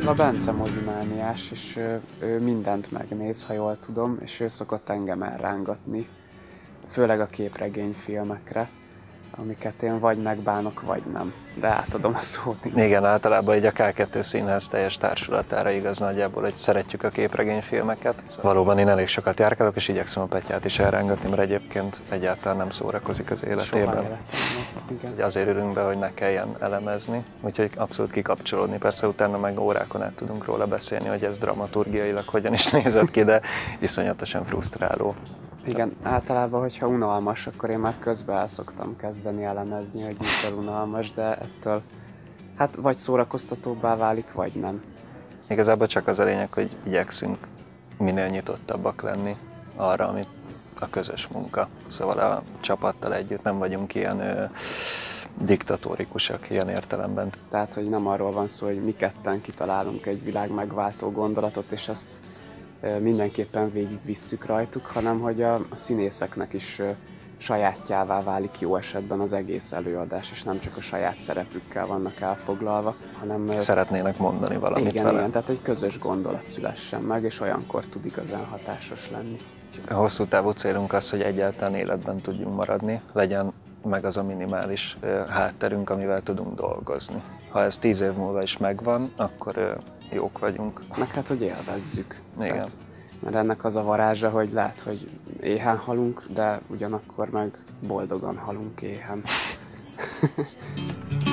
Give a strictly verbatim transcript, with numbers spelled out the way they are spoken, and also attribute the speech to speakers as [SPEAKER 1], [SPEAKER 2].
[SPEAKER 1] A Bence mozimániás, és ő, ő mindent megnéz, ha jól tudom, és ő szokott engem elrángatni, főleg a képregényfilmekre, amiket én vagy megbánok, vagy nem. De átadom a szót.
[SPEAKER 2] Igen, általában egy a ká kettő Színház teljes társulatára igaz nagyjából, hogy szeretjük a képregényfilmeket. Valóban én elég sokat járkálok, és igyekszem a Petyát is elrángatni, mert egyébként egyáltalán nem szórakozik az életében. Igen. Azért ülünk be, hogy ne kelljen elemezni, úgyhogy abszolút kikapcsolódni. Persze utána meg órákon át tudunk róla beszélni, hogy ez dramaturgiailag hogyan is nézett ki, de iszonyatosan frusztráló.
[SPEAKER 1] Igen, általában, hogyha unalmas, akkor én már közben el szoktam kezdeni elemezni, hogy mitől unalmas, de ettől hát vagy szórakoztatóbbá válik, vagy nem.
[SPEAKER 2] Igazából csak az a lényeg, hogy igyekszünk minél nyitottabbak lenni arra, amit a közös munka. Szóval a csapattal együtt nem vagyunk ilyen ö, diktatórikusak ilyen értelemben.
[SPEAKER 1] Tehát, hogy nem arról van szó, hogy mi ketten kitalálunk egy világ megváltó gondolatot, és azt ö, mindenképpen végigvisszük rajtuk, hanem hogy a, a színészeknek is ö, sajátjává válik jó esetben az egész előadás, és nem csak a saját szerepükkel vannak elfoglalva, hanem...
[SPEAKER 2] Szeretnének mondani valamit
[SPEAKER 1] igen,
[SPEAKER 2] vele.
[SPEAKER 1] Igen, tehát egy közös gondolat szülessen meg, és olyankor tud igazán hatásos lenni.
[SPEAKER 2] A hosszú távú célunk az, hogy egyáltalán életben tudjunk maradni, legyen meg az a minimális uh, hátterünk, amivel tudunk dolgozni. Ha ez tíz év múlva is megvan, akkor uh, jók vagyunk.
[SPEAKER 1] Meg hát, hogy élvezzük.
[SPEAKER 2] Igen.
[SPEAKER 1] Tehát, mert ennek az a varázsa, hogy lehet, hogy éhen halunk, de ugyanakkor meg boldogan halunk éhen.